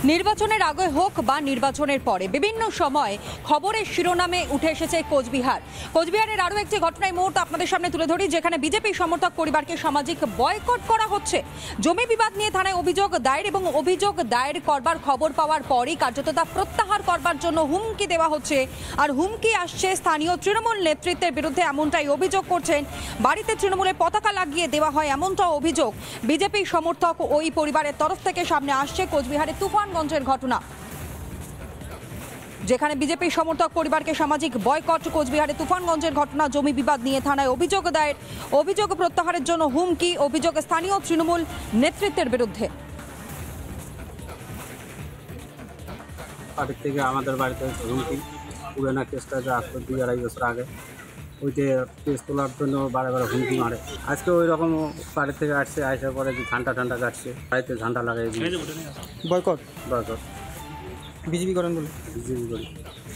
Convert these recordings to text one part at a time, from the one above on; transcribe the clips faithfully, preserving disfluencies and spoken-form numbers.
নির্বাচনের আগে হোক বা নির্বাচনের পরে বিভিন্ন সময় খবরের শিরোনামে উঠে এসেছে কোচবিহার। কোচবিহারের আরও একটি ঘটনায় মুহূর্ত আপনাদের সামনে তুলে ধরি, যেখানে বিজেপি সমর্থক পরিবারকে সামাজিক বয়কট করা হচ্ছে। জমি বিবাদ নিয়ে থানায় অভিযোগ দায়ের এবং অভিযোগ দায়ের করবার খবর পাওয়ার পরই কার্যত তা প্রত্যাহার করবার জন্য হুমকি দেওয়া হচ্ছে। আর হুমকি আসছে স্থানীয় তৃণমূল নেতৃত্বের বিরুদ্ধে, এমনটাই অভিযোগ করছেন। বাড়িতে তৃণমূলের পতাকা লাগিয়ে দেওয়া হয় এমনটাও অভিযোগ। বিজেপি সমর্থক ওই পরিবারের তরফ থেকে সামনে আসছে কোচবিহারের তুফানগঞ্জের ঘটনা, যেখানে বিজেপি সমর্থক পরিবারকে সামাজিক বয়কট। কোচবিহারে তুফানগঞ্জের ঘটনা, জমি বিবাদ নিয়ে থানায় অভিযোগ দায়ের, অভিযোগ প্রত্যাহারের জন্য হুমকি, অভিযোগ স্থানীয় তৃণমূল নেতৃত্বের বিরুদ্ধে। পার্টির থেকে আমাদের বাড়িতে হুমকি, পুরানা কেসটা যে আসতো দুই আড়াই বছর আগে, ওইটা কেস তোলার জন্য বারে বারে হুমকি মারে। আজকে ওই রকম বাড়ির থেকে আসছে, আসার পরে যে ঝান্ডা ঠান্ডা কাটছে, বাড়িতে ঝান্ডা লাগাই দিয়ে বয়কট বয়কট বিজেপি করেন বলে। বিজেপি করি।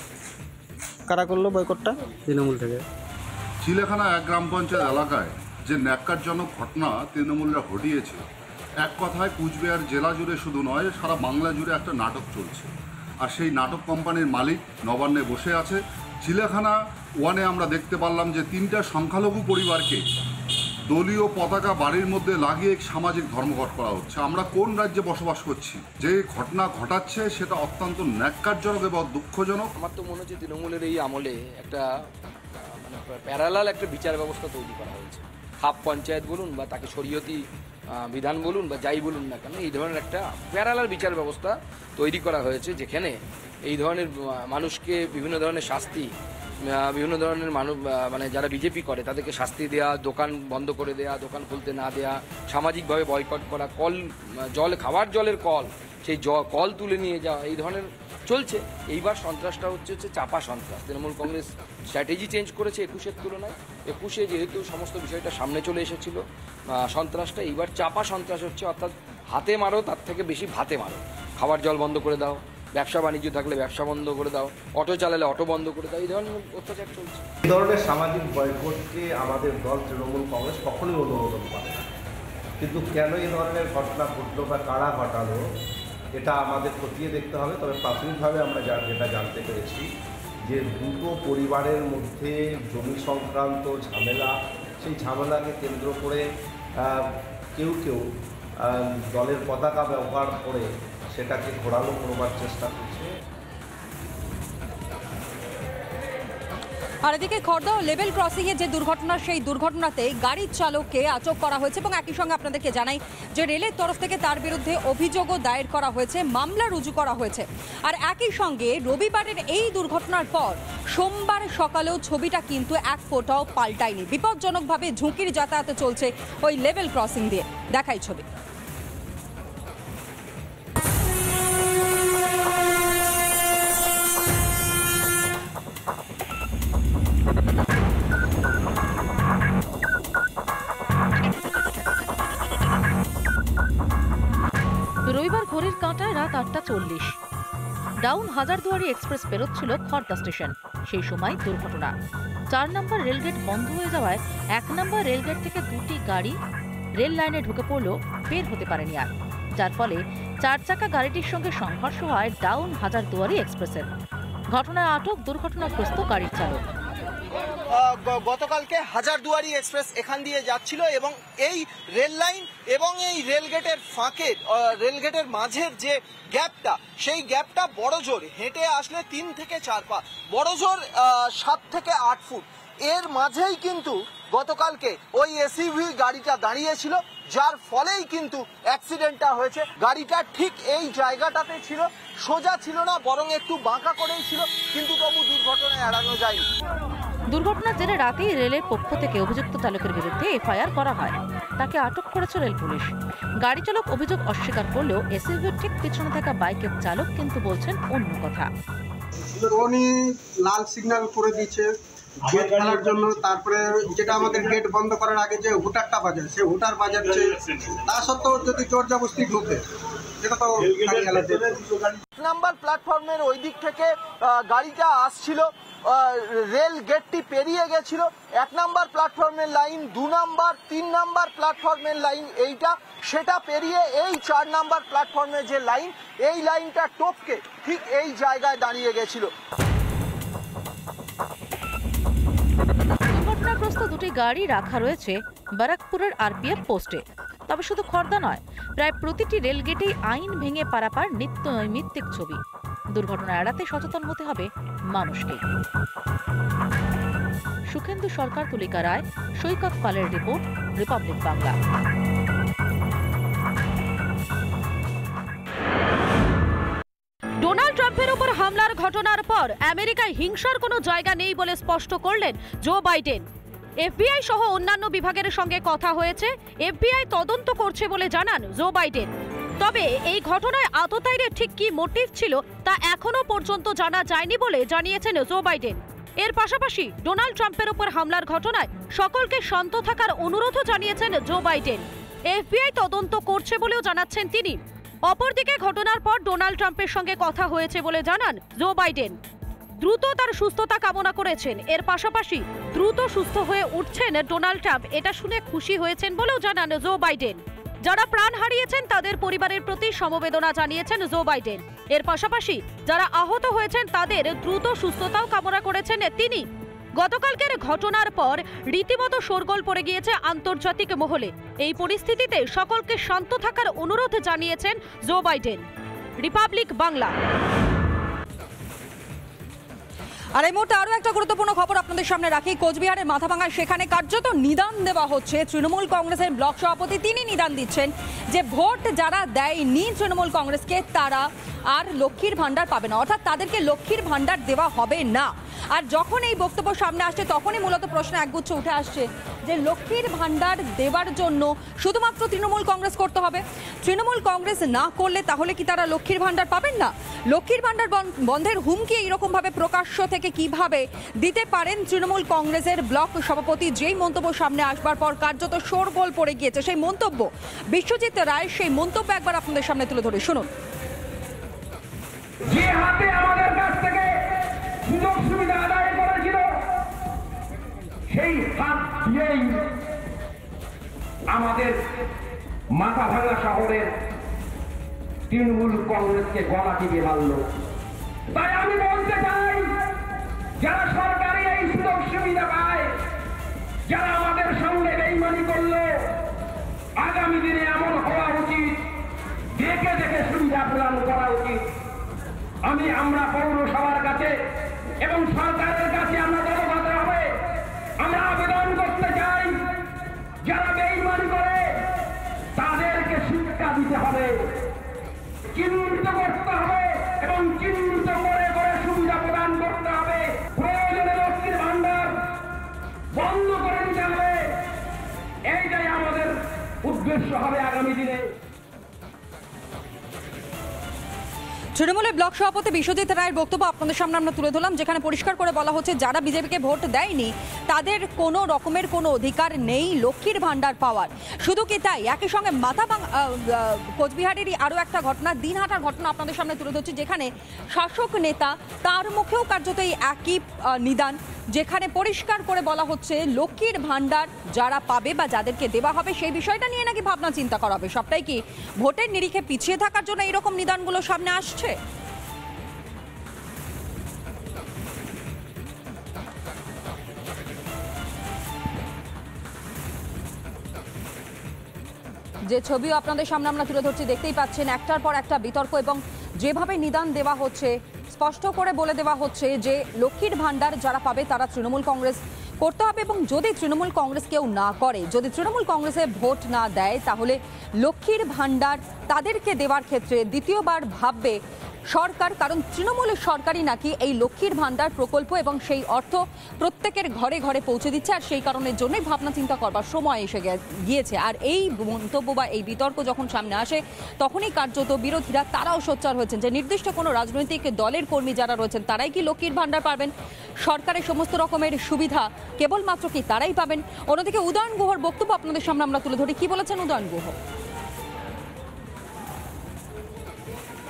কারা করলো বয়কটটা? তৃণমূল থেকে। চিলেখানা এক গ্রাম পঞ্চায়েত এলাকায় যে ন্যাক্কারজনক ঘটনা তৃণমূলরা ঘটিয়েছে, এক কথায় কুচবিহার জেলা জুড়ে শুধু নয়, সারা বাংলা জুড়ে একটা নাটক চলছে। আর সেই নাটক কোম্পানির মালিক নবান্নে বসে আছে। চিলেখানা ওয়ানে আমরা দেখতে পারলাম যে তিনটা সংখ্যালঘু পরিবারকে দলীয় পতাকা বাড়ির মধ্যে লাগিয়ে সামাজিক ধর্মঘট করা হচ্ছে। আমরা কোন রাজ্যে বসবাস করছি? যে ঘটনা ঘটাচ্ছে সেটা অত্যন্ত ন্যাক্কারজনক এবং দুঃখজনক। আমার তো মনে হচ্ছে তৃণমূলের এই আমলে একটা মানে প্যারালাল একটা বিচার ব্যবস্থা তৈরি করা হয়েছে। খাপ পঞ্চায়েত বলুন বা তাকে শরীয়তি বিধান বলুন বা যাই বলুন না কেন, এই ধরনের একটা প্যারালাল বিচার ব্যবস্থা তৈরি করা হয়েছে, যেখানে এই ধরনের মানুষকে বিভিন্ন ধরনের শাস্তি, বিভিন্ন ধরনের মানুষ মানে যারা বিজেপি করে তাদেরকে শাস্তি দেওয়া, দোকান বন্ধ করে দেওয়া, দোকান খুলতে না দেওয়া, সামাজিকভাবে বয়কট করা, কল জল খাবার জলের কল সেই জ কল তুলে নিয়ে যাওয়া, এই ধরনের চলছে। এইবার সন্ত্রাসটা হচ্ছে হচ্ছে চাপা সন্ত্রাস। তৃণমূল কংগ্রেস স্ট্র্যাটেজি চেঞ্জ করেছে একুশের তুলনায়। একুশে যেহেতু সমস্ত বিষয়টা সামনে চলে এসেছিল সন্ত্রাসটা, এইবার চাপা সন্ত্রাস হচ্ছে, অর্থাৎ হাতে মারো তার থেকে বেশি ভাতে মারো। খাবার জল বন্ধ করে দাও, ব্যবসা বাণিজ্য থাকলে ব্যবসা বন্ধ করে দাও, অটো চালালে অটো বন্ধ করে দাও, এই ধরনের অত্যাচার চলছে। এই ধরনের সামাজিক বয়কটকে আমাদের দল তৃণমূল কংগ্রেস কখনোই অনুমোদন করে না। কিন্তু কেন এই ধরনের ঘটনা ঘটলো বা কারা ঘটালো, এটা আমাদের খতিয়ে দেখতে হবে। তবে প্রাথমিকভাবে আমরা যা যেটা জানতে পেরেছি যে দুটো পরিবারের মধ্যে জমি সংক্রান্ত ঝামেলা, সেই ঝামেলাকে কেন্দ্র করে কেউ কেউ দলের পতাকা ব্যবহার করে সেটাকে ঘোরালো করবার চেষ্টা করছে। আর এদিকে খড়দহ লেভেল ক্রসিংয়ে যে দুর্ঘটনা, সেই দুর্ঘটনাতে গাড়ির চালককে আটক করা হয়েছে এবং একই সঙ্গে আপনাদেরকে জানাই যে রেলের তরফ থেকে তার বিরুদ্ধে অভিযোগও দায়ের করা হয়েছে, মামলা রুজু করা হয়েছে। আর একই সঙ্গে রবিবারের এই দুর্ঘটনার পর সোমবার সকালেও ছবিটা কিন্তু এক ফোঁটাও পাল্টায়নি। বিপজ্জনকভাবে ঝুঁকির যাতায়াত চলছে ওই লেভেল ক্রসিং দিয়ে। দেখাই ছবি। রবিবার ঘড়ির কাঁটায় রাত আটটা চল্লিশ, ডাউন হাজারদুয়ারি এক্সপ্রেস পেরোচ্ছিল খড়দা স্টেশন। সেই সময় দুর্ঘটনা। চার নম্বর রেলগেট বন্ধ হয়ে যাওয়ায় এক নম্বর রেলগেট থেকে দুটি গাড়ি রেল লাইনে ঢুকে পড়লেও বের হতে পারেনি আর, যার ফলে চার চাকা গাড়িটির সঙ্গে সংঘর্ষ হয় ডাউন হাজারদুয়ারি এক্সপ্রেসের। ঘটনায় আটক দুর্ঘটনাগ্রস্ত গাড়ির চালক। গতকালকে হাজারদুয়ারি এক্সপ্রেস এখান দিয়ে যাচ্ছিল এবং এই রেল লাইন এবং এই রেলগেটের ফাঁকে, রেলগেটের মাঝের যে গ্যাপটা, সেই গ্যাপটা বড় জোর হেঁটে আসলে তিন থেকে চার পা, বড় জোর সাত থেকে আট ফুট, এর মাঝেই কিন্তু গতকালকে ওই এসইউভি গাড়িটা দাঁড়িয়েছিল, যার ফলেই কিন্তু অ্যাক্সিডেন্টটা হয়েছে। গাড়িটা ঠিক এই জায়গাটাতে ছিল, সোজা ছিল না, বরং একটু বাঁকা করেই ছিল, কিন্তু তবু দুর্ঘটনায় এড়ানো যায়নি। দুর্ঘটনার জেরে রাতেই রেলের পক্ষ থেকে অভিযুক্ত চালকের বিরুদ্ধে এফআইআর করা হয়। তাকে আটক করেছে রেল পুলিশ। গাড়ি চালক অভিযোগ অস্বীকার করলেও এসইউভির ঠিক পিছনে থাকা বাইকের চালক কিন্তু বলছেন অন্য কথা। উনি লাল সিগন্যাল করে দিচ্ছে গেট খোলার জন্য, তারপরে যেটা আমাদের গেট বন্ধ করার আগে যে হুটারটা বাজে, সে হুটার বাজাচ্ছে, তা সত্ত্বেও যদি জোর জবরদস্তি ঢুকে, এটা তো কারিয়ালার নাম্বার প্ল্যাটফর্মের ওই দিক থেকে আহ, গাড়িটা আসছিল, আহ, রেল গেটটি পেরিয়ে গেছিল। এক নাম্বার প্ল্যাটফর্মের লাইন, দু নাম্বার, তিন নাম্বার প্ল্যাটফর্মের লাইন এইটা, সেটা পেরিয়ে এই চার নাম্বার প্ল্যাটফর্মের যে লাইন, এই লাইনটা টপকে ঠিক এই জায়গায় দাঁড়িয়ে গেছিল। দুর্ঘটনাগ্রস্ত দুটি গাড়ি রাখা রয়েছে ব্যারাকপুরের আরপিএফ পোস্টে। তবে শুধু খর্দা নয়, প্রায় প্রতিটি রেলগেটেই আইন ভেঙে পারাপার নিত্য নৈমিত্তিক ছবি। দুর্ঘটনা এড়াতে সচেতন হতে হবে মানুষকে। সুখেন্দু সরকার, তুলিকা রায়, সৈকত পালের রিপোর্ট, রিপাবলিক বাংলা। ডোনাল্ড ট্রাম্পের উপর হামলার ঘটনার পর আমেরিকায় হিংসার কোনো জায়গা নেই বলে স্পষ্ট করলেন জো বাইডেন। এফবিআই সহ অন্যান্য বিভাগের সঙ্গে কথা হয়েছে, এফবিআই তদন্ত করছে বলে জানান জো বাইডেন। তবে এই ঘটনায় আততায়ীদের ঠিক কি মোটিভ ছিল তা এখনো পর্যন্ত জানা যায়নি বলে জানিয়েছেন জো বাইডেন। এর পাশাপাশি ডোনাল্ড ট্রাম্পের উপর হামলার ঘটনায় সকলকে শান্ত থাকার অনুরোধও জানিয়েছেন জো বাইডেন। এফবিআই তদন্ত করছে বলেও জানাচ্ছেন তিনি। অপরদিকে ঘটনার পর ডোনাল্ড ট্রাম্পের সঙ্গে কথা হয়েছে বলে জানান জো বাইডেন। দ্রুত তার সুস্থতা কামনা করেছেন। এর পাশাপাশি দ্রুত সুস্থ হয়ে উঠছেন ডোনাল্ড ট্রাম্প, এটা শুনে খুশি হয়েছেন বলেও জানান জো বাইডেন। যারা প্রাণ হারিয়েছেন তাদের পরিবারের প্রতি সমবেদনা জানিয়েছেন জো বাইডেন। এর পাশাপাশি যারা আহত হয়েছেন তাদের দ্রুত সুস্থতাও কামনা করেছেন তিনি। গতকালকের ঘটনার পর রীতিমতো শোরগোল পড়ে গিয়েছে আন্তর্জাতিক মহলে। এই পরিস্থিতিতে সকলকে শান্ত থাকার অনুরোধ জানিয়েছেন জো বাইডেন। রিপাবলিক বাংলা। আর এই মুহূর্তে আরও একটা গুরুত্বপূর্ণ খবর আপনাদের সামনে রাখি। কোচবিহারের মাথাভাঙায় সেখানে কার্যত নিদান দেওয়া হচ্ছে। তৃণমূল কংগ্রেসের ব্লক সভাপতি তিনি নিদান দিচ্ছেন যে ভোট যারা দেয়নি তৃণমূল কংগ্রেসকে তারা আর লক্ষ্মীর ভাণ্ডার পাবে না, অর্থাৎ তাদেরকে লক্ষ্মীর ভাণ্ডার দেওয়া হবে না। আর যখন এই বক্তব্য সামনে আসছে তখনই মূলত প্রশ্ন একগুচ্ছ উঠে আসছে যে লক্ষ্মীর ভাণ্ডার দেওয়ার জন্য শুধুমাত্র তৃণমূল কংগ্রেস করতে হবে। তৃণমূল কংগ্রেস না করলে তাহলে কি তারা লক্ষ্মীর ভাণ্ডার পাবেন না? লক্ষ্মীর ভাণ্ডার বন্ধের হুমকি এইরকমভাবে প্রকাশ্য থেকে কিভাবে দিতে পারেন তৃণমূল কংগ্রেসের ব্লক সভাপতি? যেই মন্তব্য সামনে আসবার পর কার্যত শোরগোল পড়ে গিয়েছে সেই মন্তব্য। বিশ্বজিৎ রায় সেই মন্তব্য একবার আপনাদের সামনে তুলে ধরে শুনুন। যে হাতে আমাদের কাছ থেকে সুযোগ সুবিধা আদায় করেছিল সেই হাত দিয়েই আমাদের মাথাভাঙা শহরের তৃণমূল কংগ্রেসকে গলা টিপে মারল। তাই আমি বলতে চাই, যারা সরকারি এই সুযোগ সুবিধা পায়, যারা আমাদের সঙ্গে বেইমানি করলো, আগামী দিনে এমন হওয়া উচিত, দেখে দেখে সুবিধা প্রদান করা উচিত। আমি আমরা পৌরসভার কাছে এবং সরকারের কাছে আমরা দলবদ্ধ হবে আমরা আবেদন করতে চাই, যারা বেইমানি করে তাদেরকে শিক্ষা দিতে হবে, চিহ্নিত করতে হবে এবং চিহ্নিত করে করে সুবিধা প্রদান করতে হবে। প্রয়োজনে লক্ষ্মীর ভাণ্ডার বন্ধ করে দিতে হবে। এইটাই আমাদের উদ্দেশ্য হবে আগামী দিনে। তৃণমূলের ব্লক সভাপতি বিশ্বজিৎ রায়ের বক্তব্য আপনাদের সামনে আমরা তুলে ধরলাম, যেখানে পরিষ্কার করে বলা হচ্ছে যারা বিজেপিকে ভোট দেয়নি তাদের কোনো রকমের কোনো অধিকার নেই লক্ষ্মীর ভাণ্ডার পাওয়ার। শুধু কি তাই, একই সঙ্গে মাথাভাঙা কোচবিহারেরই আরও একটা ঘটনা, দিনহাটার ঘটনা আপনাদের সামনে তুলে ধরছি, যেখানে শাসক নেতা তার মুখেও কার্যত এই একই নিদান, যেখানে পরিষ্কার করে বলা হচ্ছে লক্ষ্মীর ভাণ্ডার যারা পাবে বা যাদেরকে দেওয়া হবে সেই বিষয়টা নিয়ে নাকি ভাবনা চিন্তা করা হবে। সবটাই কি ভোটের নিরিখে পিছিয়ে থাকার জন্য এরকম নিদানগুলো সামনে আসছে? যে ছবিও আপনাদের সামনে আমরা তুলে ধরছি, দেখতেই পাচ্ছেন একটার পর একটা বিতর্ক এবং যেভাবে নিদান দেওয়া হচ্ছে স্পষ্ট করে বলে দেওয়া হচ্ছে যে লক্ষ্মীর ভাণ্ডার যারা পাবে তারা তৃণমূল কংগ্রেস করতে হবে, এবং যদি তৃণমূল কংগ্রেস কেউ না করে, যদি তৃণমূল কংগ্রেসে ভোট না দেয়, তাহলে লক্ষ্মীর ভাণ্ডার তাদেরকে দেওয়ার ক্ষেত্রে দ্বিতীয়বার ভাববে সরকার, কারণ তৃণমূলের সরকারই নাকি এই লক্ষ্মীর ভাণ্ডার প্রকল্প এবং সেই অর্থ প্রত্যেকের ঘরে ঘরে পৌঁছে দিচ্ছে, আর সেই কারণের জন্যই ভাবনা চিন্তা করবার সময় এসে গিয়েছে। আর এই মন্তব্য বা এই বিতর্ক যখন সামনে আসে তখনই কার্যত বিরোধীরা তারাও সোচ্চার হয়েছেন যে নির্দিষ্ট কোনো রাজনৈতিক দলের কর্মী যারা রয়েছেন তারাই কি লক্ষ্মীর ভাণ্ডার পাবেন, সরকারের সমস্ত রকমের সুবিধা কেবলমাত্র কি তারাই পাবেন। অন্যদিকে উদয়ন গুহর বক্তব্য আপনাদের সামনে আমরা তুলে ধরি, কি বলেছেন উদয়ন গুহ?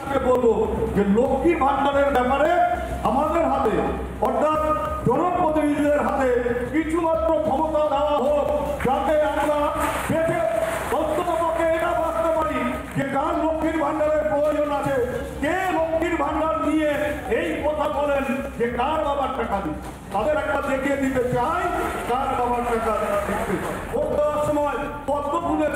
সরকারকে বলবো যে লক্ষ্মী ভাণ্ডারের ব্যাপারে আমাদের হাতে অর্থাৎ জনপ্রতিনিধিদের হাতে কিছুমাত্র ক্ষমতা দেওয়া হোক, যাতে আমরা বেঁচে অন্ততপক্ষে এটা ভাবতে পারি যে কার লক্ষ্মীর ভাণ্ডারের প্রয়োজন আছে, কে লক্ষ্মীর ভাণ্ডার নিয়ে এই কথা বলেন যে কার বাবার টাকা দিন, তাদের একটা দেখিয়ে দিতে চাই কার বাবার টাকা দিচ্ছে। ভোট দেওয়ার সময় পদ্ম ফুলে